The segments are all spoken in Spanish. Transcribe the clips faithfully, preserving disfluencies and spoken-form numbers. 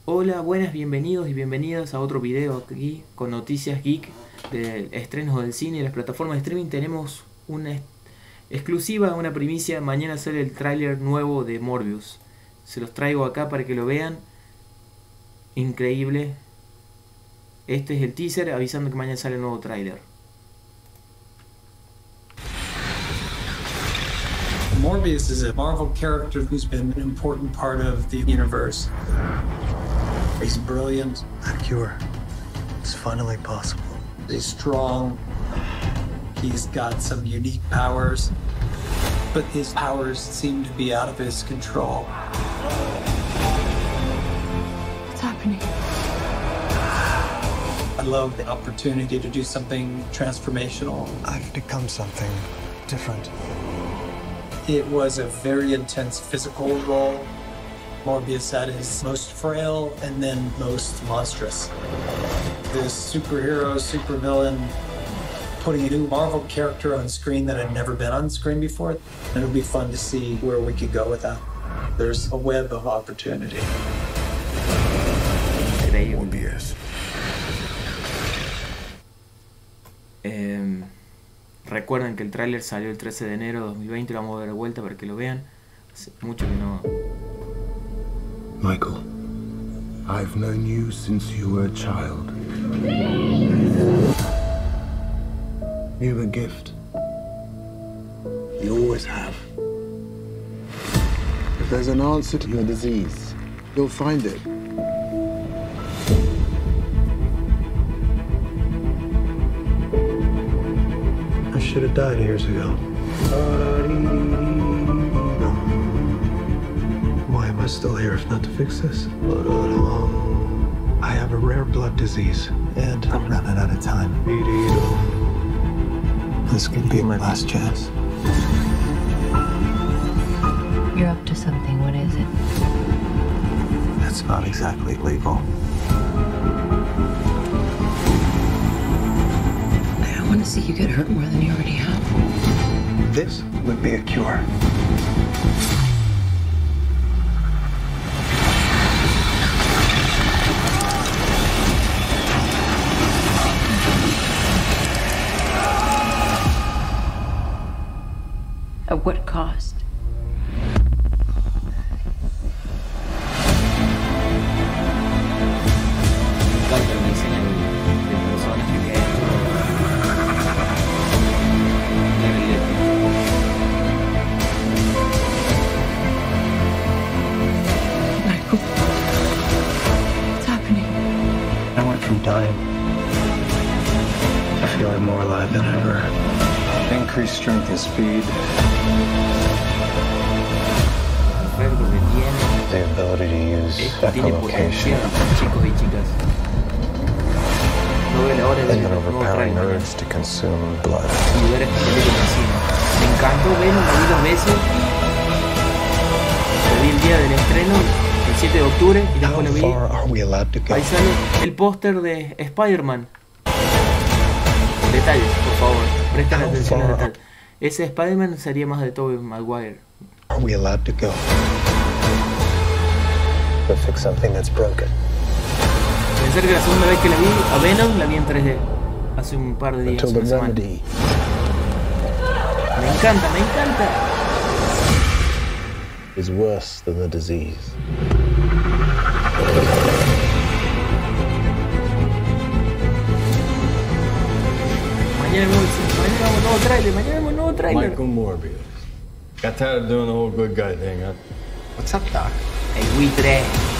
Hola, buenas, bienvenidos y bienvenidas a otro video aquí con noticias geek de estrenos del cine y las plataformas de streaming. Tenemos una ex- exclusiva, una primicia. Mañana sale el tráiler nuevo de Morbius. Se los traigo acá para que lo vean. Increíble. Este es el teaser avisando que mañana sale el nuevo tráiler. Morbius is a Marvel character who's been an important part of the universe. He's brilliant. A cure. It's finally possible. He's strong. He's got some unique powers. But his powers seem to be out of his control. What's happening? I love the opportunity to do something transformational. I've become something different. It was a very intense physical role. Morbius at his most frail and then most monstrous. This superhero, supervillain, putting a new Marvel character on screen that had never been on screen before. It'll be fun to see where we could go with that. There's a web of opportunity. Increíble. Morbius. Eh, recuerden que el tráiler salió el trece de enero de dos mil veinte. Lo vamos a ver de vuelta para que lo vean. Hace mucho que no... Michael, I've known you since you were a child. You're a gift. You always have. If there's an answer to your disease, you'll find it. I should have died years ago. Why am I still here if not to fix this? I have a rare blood disease, and I'm running out of time. This could be my last chance. You're up to something. What is it? That's not exactly legal. I don't want to see you get hurt more than you already have. This would be a cure. At what cost? Me encanta el diseño del personaje que es. Jared Leto. Michael. What's happening? I went from dying to feeling more alive than ever. Increased strength and speed, Efectos que tiene. the ability to use Esto tiene echolocation, potencial, chicos y chicas. No veo la hora de ver and el an nuevo overpowering tráiler. urge to consume blood. Lugares que te meten encima. Me encantó verlo, lo vi dos veces. Lo vi el día del estreno, el siete de octubre, y How después lo vi. far are we allowed to go? Ahí sale el póster de Spider-Man. Detalles, por favor, presten How atención al far detalle. Ese Spider-Man sería más de Tobey Maguire. Are we allowed to go? To fix something that's broken. Pensar que la segunda vez que la vi a Venom la vi en tres D. Hace un par de días, Until the una semana. remedy Me encanta, me encanta. is worse than the disease. Mañana vemos, mañana vemos un nuevo trailer, mañana vemos un nuevo trailer. Michael Morbius. Got tired of doing the whole good guy thing, huh? What's up, Doc? El buitre.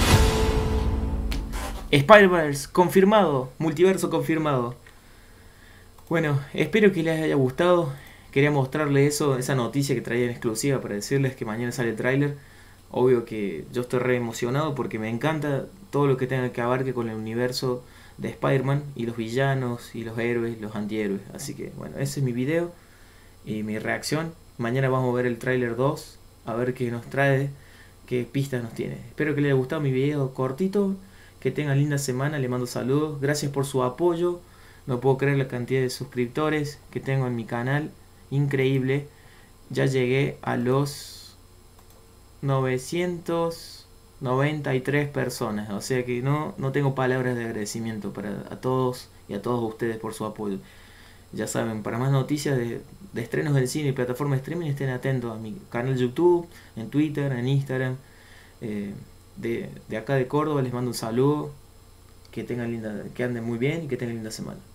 Spider-Verse confirmado, multiverso confirmado. Bueno, espero que les haya gustado. Quería mostrarles eso, esa noticia que traía en exclusiva para decirles que mañana sale el tráiler. Obvio que yo estoy re emocionado porque me encanta todo lo que tenga que abarque con el universo de Spider-Man y los villanos y los héroes, los antihéroes. Así que bueno, ese es mi video y mi reacción. Mañana vamos a ver el tráiler dos, a ver qué nos trae, qué pistas nos tiene. Espero que les haya gustado mi video cortito, que tengan linda semana, les mando saludos, gracias por su apoyo. No puedo creer la cantidad de suscriptores que tengo en mi canal, increíble. Ya llegué a los novecientos noventa y tres personas. O sea que no, no tengo palabras de agradecimiento para a todos y a todos ustedes por su apoyo. Ya saben, para más noticias de, de estrenos del cine y plataforma de streaming, estén atentos a mi canal YouTube, en Twitter, en Instagram. Eh, de, de acá de Córdoba les mando un saludo. Que tengan linda, que anden muy bien y que tengan linda semana.